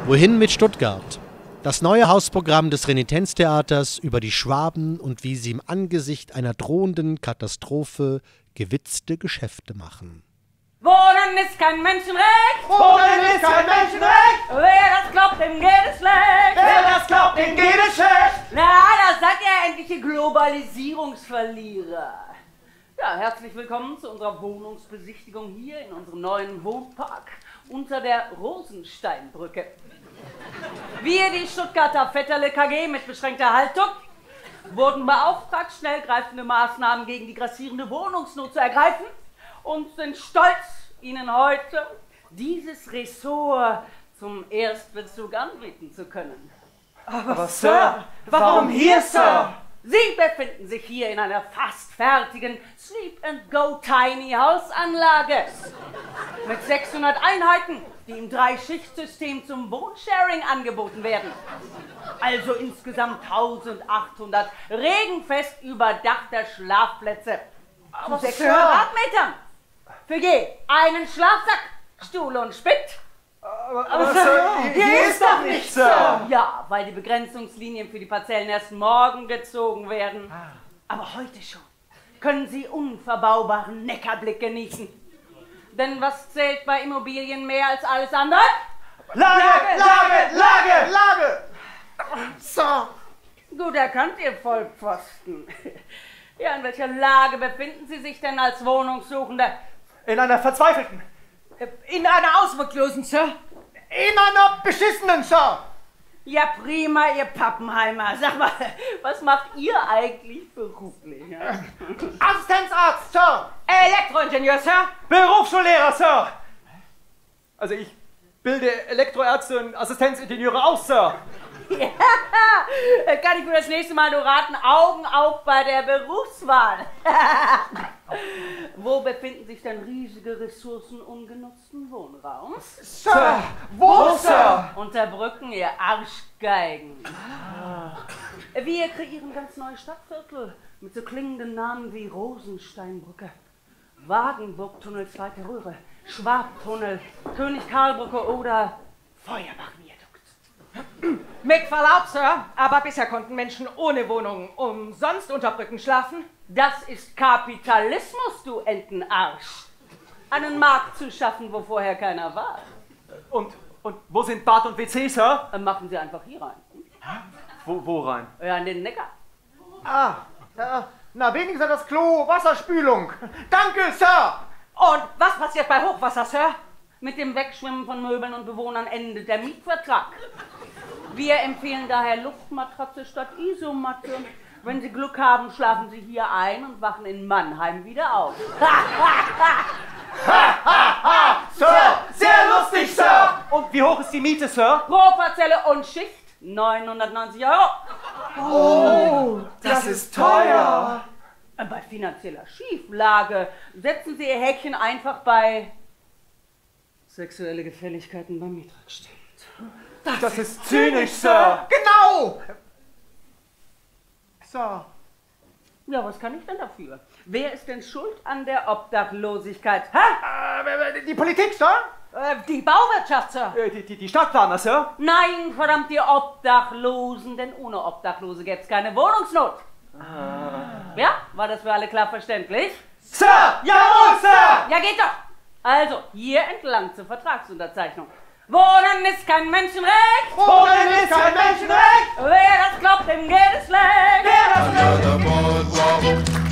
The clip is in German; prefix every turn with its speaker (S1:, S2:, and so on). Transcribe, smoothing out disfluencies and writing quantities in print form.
S1: Wohin mit Stuttgart? Das neue Hausprogramm des Renitenztheaters über die Schwaben und wie sie im Angesicht einer drohenden Katastrophe gewitzte Geschäfte machen.
S2: Wohnen ist kein Menschenrecht!
S3: Wohnen ist kein Menschenrecht!
S2: Wer das glaubt, dem geht es schlecht!
S3: Wer das glaubt, dem geht es schlecht!
S2: Na, da seid ihr endlich die Globalisierungsverlierer. Ja, herzlich willkommen zu unserer Wohnungsbesichtigung hier in unserem neuen Wohnpark unter der Rosensteinbrücke. Wir, die Stuttgarter Vetterle KG mit beschränkter Haltung, wurden beauftragt, schnellgreifende Maßnahmen gegen die grassierende Wohnungsnot zu ergreifen und sind stolz, Ihnen heute dieses Ressort zum Erstbezug anbieten zu können.
S3: Aber Sir, warum hier, Sir?
S2: Sie befinden sich hier in einer fast fertigen Sleep-and-Go-Tiny-House-Anlage mit 600 Einheiten, die im Drei-Schicht-System zum Wohnsharing angeboten werden. Also insgesamt 1800 regenfest überdachter Schlafplätze zu 6 Quadratmetern. Für je einen Schlafsack, Stuhl und Spind.
S3: Aber Sir, hier ist doch nichts, Sir!
S2: Ja, weil die Begrenzungslinien für die Parzellen erst morgen gezogen werden. Aber heute schon können Sie unverbaubaren Neckarblick genießen. Denn was zählt bei Immobilien mehr als alles andere?
S3: Lage, Lage, Lage, Lage! Sir!
S2: Gut erkannt, ihr Vollpfosten. Ja, in welcher Lage befinden Sie sich denn als Wohnungssuchende?
S3: In einer verzweifelten.
S2: In einer ausweglosen, Sir.
S3: In einer beschissenen, Sir!
S2: Ja, prima, ihr Pappenheimer. Sag mal, was macht ihr eigentlich beruflich? Ja?
S3: Assistenzarzt, Sir!
S2: Elektroingenieur, Sir.
S3: Berufsschullehrer, Sir! Also ich bilde Elektroärzte und Assistenzingenieure aus, Sir!
S2: Ja, kann ich für das nächste Mal nur raten, Augen auf bei der Berufswahl. Wo befinden sich denn riesige ressourcenungenutzten Wohnraum?
S3: Sir! Wo, Sir?
S2: Unter Brücken, ihr Arschgeigen. Wir kreieren ganz neue Stadtviertel mit so klingenden Namen wie Rosensteinbrücke, Wagenburgtunnel, zweite Röhre, Schwabtunnel, König-Karl-Brücke oder Feuerbach-Viadukt.
S4: Mit Verlaub, Sir, aber bisher konnten Menschen ohne Wohnung umsonst unter Brücken schlafen.
S2: Das ist Kapitalismus, du Entenarsch. Einen Markt zu schaffen, wo vorher keiner war.
S3: Und wo sind Bad und WC, Sir?
S2: Dann machen Sie einfach hier rein.
S3: Wo rein?
S2: Ja, an den Neckar.
S3: Na wenigstens das Klo, Wasserspülung. Danke, Sir!
S4: Und was passiert bei Hochwasser, Sir?
S2: Mit dem Wegschwimmen von Möbeln und Bewohnern endet der Mietvertrag. Wir empfehlen daher Luftmatratze statt Isomatte. Wenn Sie Glück haben, schlafen Sie hier ein und wachen in Mannheim wieder auf.
S3: Sir! Sehr lustig, Sir! Und wie hoch ist die Miete, Sir?
S2: Pro Parzelle und Schicht 990 €.
S3: Oh, das ist teuer!
S2: Bei finanzieller Schieflage setzen Sie Ihr Häkchen einfach bei sexuelle Gefälligkeiten beim Mietvertrag.
S3: Das ist zynisch, Sir! Genau! Sir.
S2: Ja, was kann ich denn dafür? Wer ist denn schuld an der Obdachlosigkeit?
S3: Die Politik, Sir?
S4: Die Bauwirtschaft, Sir.
S3: Die Stadtplaner, Sir?
S2: Nein, verdammt, die Obdachlosen, denn ohne Obdachlose gäbe es keine Wohnungsnot. Ja, war das für alle klar verständlich?
S3: Sir! Jawohl, Sir!
S2: Ja, geht doch! Also, hier entlang zur Vertragsunterzeichnung. Wohnen ist kein Menschenrecht!
S3: Wohnen ist kein Menschenrecht!
S2: Wer das glaubt, dem geht es schlecht!
S3: Wer das
S5: Under the boardwalk.